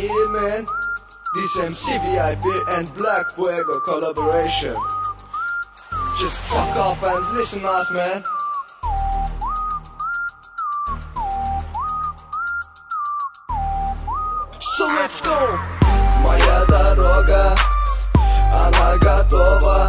Yeah, man. This MC VIP and Black Fuego collaboration. Just fuck up and listen us, man. So let's go! Моя дорога, она готова.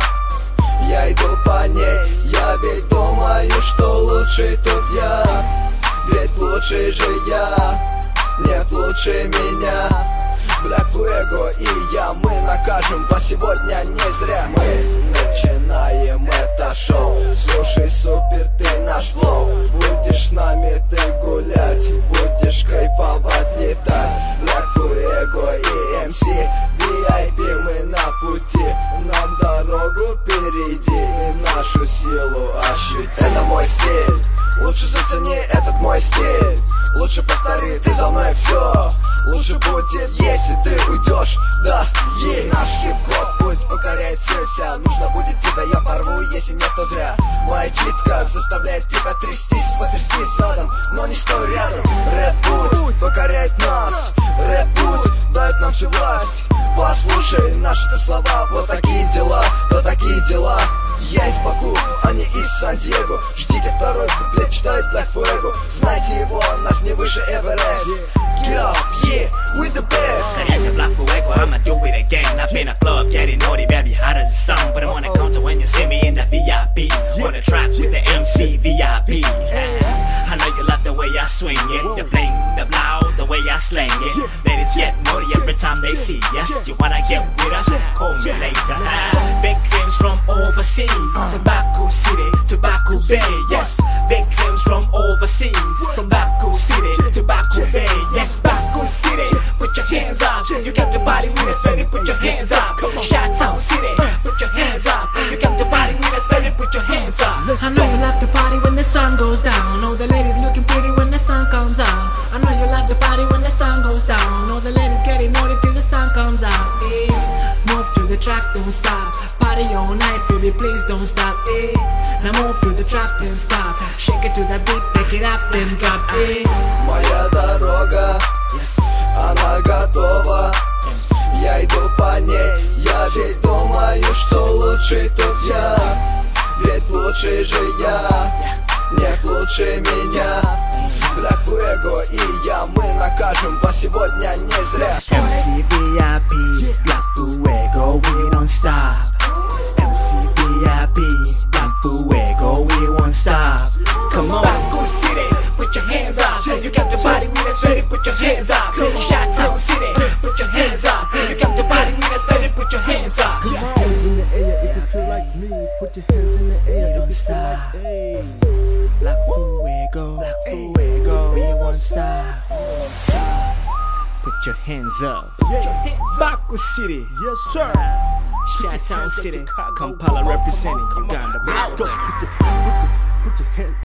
Я иду по ней, я ведь думаю, что лучший тут я. Ведь лучший же я, нет лучше меня. Black Fuego и я, мы накажем вас сегодня не зря. Мы начинаем это шоу. Слушай, супер, ты наш флоу. Будешь с нами ты гулять, будешь кайфовать, летать. Black Fuego и MC VIP, мы на пути. Нам дорогу перейди и нашу силу ощути. Это мой стиль, лучше зацени этот мой стиль. Лучше повтори, ты за мной все. Лучше будет, если ты уйдешь. Да, наш хип-хоп путь покоряет все вся. Нужно будет тебя, я порву, если нет, то зря. Моя читка заставляет тебя трястись, потрястись задом, но не стой рядом. Рэп-путь покоряет нас, рэп-путь дает нам всю власть. Послушай наши-то слова, вот такие дела, вот такие дела. Я из Баку, а не из Сан-Диего. Ждите второй куплет, читает Black Fuego. Знайте его, нас не выше Эверест. Get up, yeah, we the best. I hit the Black Fuego, I'ma do it again. I've been a club, getting naughty, baby, hot as the sun. But I'm on the counter when you see me in the VIP. On the track with the MC VIP. I know you love the way I swing it, the bling, the blow, the way I slang it. Ladies get naughty every time they see us. You wanna get with us? Call me later. Big dreams from overseas, from Baku City to Baku Bay. Yes, big dreams from overseas, from Baku City to Baku Bay. Yes, Baku City, put your hands up. You kept your body with us, baby, put your hands up. Chi-Town City, put your hands up. You kept your body with us, baby, put your hands up. I know you love to party when the sun goes down. All the ladies looking pretty when the sun comes out. I know you love to party when the sun goes down. All the ladies getting naughty till the sun comes out. Move to the track, don't stop. Party all night, baby, please don't stop. Now move to the track, then stop. Shake it to the beat, pick it up, then drop. Моя дорога, она готова. Я иду по ней, я ведь думаю, что лучший тут я. Ведь лучший же я, нет лучше меня. Black Fuego и я, мы накажем вас сегодня не зря. MC VIP, Black Fuego, we don't stop. MC VIP, Black Fuego, we won't stop. Come on, Baku City, put your hands up. You kept your body with us, baby, put your hands up. Chi-Town City, put your hands up. You kept your body with us, baby, put your hands up. Put your hands in the air if you feel like me. Put your hands in the air. We don't stop. Black Fuego, Black Fuego, we won't stop. Put your hands up. Baku City, Yes, sir. Chi-Town City, Kampala representing Uganda. Put your hands